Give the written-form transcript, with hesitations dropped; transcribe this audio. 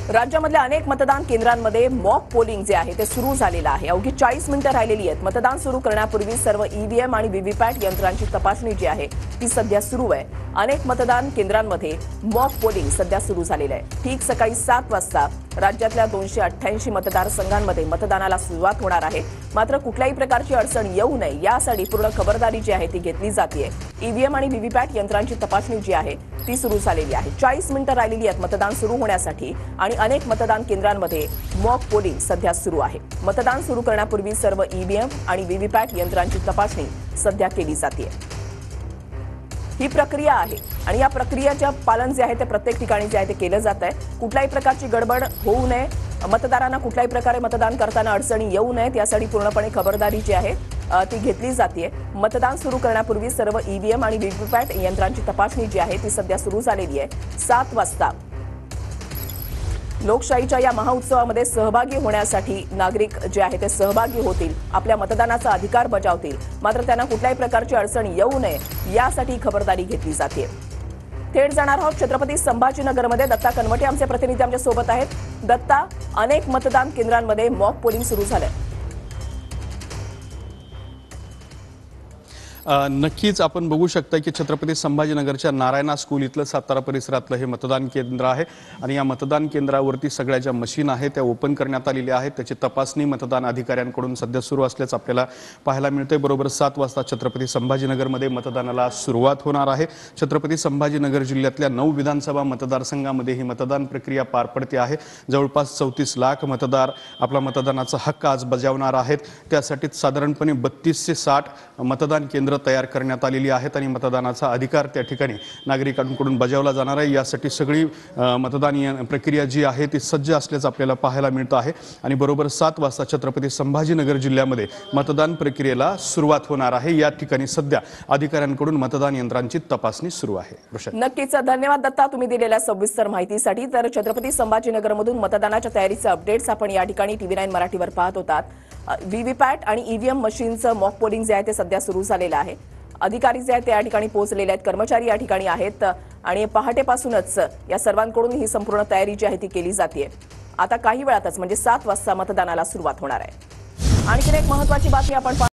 राज्यामधल्या अनेक मतदान केंद्रांमध्ये मॉक पोलिंग जे आहे ते सुरू झालेलं आहे। अवघी 40 मिनिटं राहिलेली आहेत। मतदान सुरू करण्यापूर्वी सर्व ईव्हीएम आणि व्हीव्हीपॅट यंत्रांची तपासणी जी आहे ती सध्या सुरू आहे। अनेक मतदान केंद्रांमध्ये मॉक पोलिंग सध्या सुरू झालेलं आहे। ठीक सकाळी 7 वाजता राज्यातल्या 288 मतदारसंघांमध्ये मतदानाला सुरुवात होणार आहे। मात्र कुठल्याही प्रकारची अडचण येऊ नये यासाठी पूर्ण खबरदारी जी आहे ती घेतली जाते। ईव्हीएम आणि व्हीव्हीपॅट यंत्रांची तपासणी जी आहे ती सुरू झालेली आहे। 40 मिनिटं राहिलेली आहेत मतदान सुरू होण्यासाठी आणि अनेक मतदान केंद्रांमध्ये मॉक पोलिंग सध्या सुरू आहे। मतदान सुरू करण्यापूर्वी सर्व ईव्हीएम आणि व्हीव्हीपॅट यंत्रांची तपासणी सध्या केली जाते। ही प्रक्रिया आहे आणि या प्रक्रियेचे पालन जे आहे ते प्रत्येक ठिकाणी जे आहे ते केलं जात आहे। कुठल्याही प्रकारची गडबड होऊ नये, मतदारांना कुठल्याही प्रकारे मतदान करताना अडचणी येऊ नयेत यासाठी पूर्णपणे खबरदारी जी आहे ती घेतली जाते। मतदान सुरू करण्यापूर्वी सर्व ईव्हीएम आणि व्हीव्हीपॅट यंत्रांची तपासणी जी आहे ती सध्या सुरू झालेली आहे। 7 वाजता लोकशाहीच्या या महाउत्सवामध्ये सहभागी होण्यासाठी नागरिक जे आहे ते सहभागी होतील, आपल्या मतदानाचा अधिकार बजावतील। मात्र त्यांना कुठल्याही प्रकारची अडचण येऊ नये यासाठी खबरदारी घेतली जाते। थेट जाणार आहोत छत्रपती संभाजीनगरमध्ये। दत्ता कनवटे आमचे प्रतिनिधी आमच्या सोबत आहेत। दत्ता, अनेक मतदान केंद्रांमध्ये मॉक पोलिंग सुरू झालंय। नक्कीच आपण बघू शकता की छत्रपती संभाजीनगरच्या नारायणा स्कूल इथलं सातारा परिसरातलं हे मतदान केंद्र आहे आणि या मतदान केंद्रावरती सगळ्या ज्या मशीन आहेत त्या ओपन करण्यात आलेल्या आहेत। त्याची तपासणी मतदान अधिकाऱ्यांकडून सध्या सुरू असल्याचं आपल्याला पाहायला मिळते। बरोबर 7 वाजता छत्रपती संभाजीनगरमध्ये मतदानाला सुरुवात होणार आहे। छत्रपती संभाजीनगर जिल्ह्यातल्या 9 विधानसभा मतदारसंघामध्ये ही मतदान प्रक्रिया पार पडते आहे। जवळपास 34 लाख मतदार आपला मतदानाचा हक्क आज बजावणार आहेत। त्यासाठी साधारणपणे 32 ते 60 मतदान केंद्र तयार करण्यात आलेली आहेत आणि मतदानाचा अधिकार त्या ठिकाणी नागरिकांकडून बजावला जाणार आहे। यासाठी सगळी मतदान प्रक्रिया जी आहे ती सज्ज असल्याचं आपल्याला पाहायला मिळतं आहे आणि बरोबर 7 वाजता छत्रपती संभाजीनगर जिल्ह्यामध्ये मतदान प्रक्रियेला सुरुवात होणार आहे। या ठिकाणी सध्या अधिकाऱ्यांकडून मतदान यंत्रांची तपासणी सुरू आहे। नक्कीच धन्यवाद दत्ता, तुम्ही दिलेल्या सविस्तर माहितीसाठी। तर छत्रपती संभाजीनगरमधून मतदानाच्या तयारीचे अपडेट्स आपण या ठिकाणी TV9 मराठीवर पाहत होतात। व्हीव्हीपॅट आणि ईव्हीएम मशीनचं मॉक पोलिंग जे आहे ते सध्या सुरू झालेलं आहे। अधिकारी जे आहेत ते या ठिकाणी पोहोचलेले आहेत, कर्मचारी या ठिकाणी आहेत आणि पहाटेपासूनच या सर्वांकडून ही संपूर्ण तयारी जी आहे ती केली जाते। आता काही वेळातच म्हणजे 7 वाजता मतदानाला सुरुवात होणार आहे। आणखी एक महत्त्वाची बातमी आपण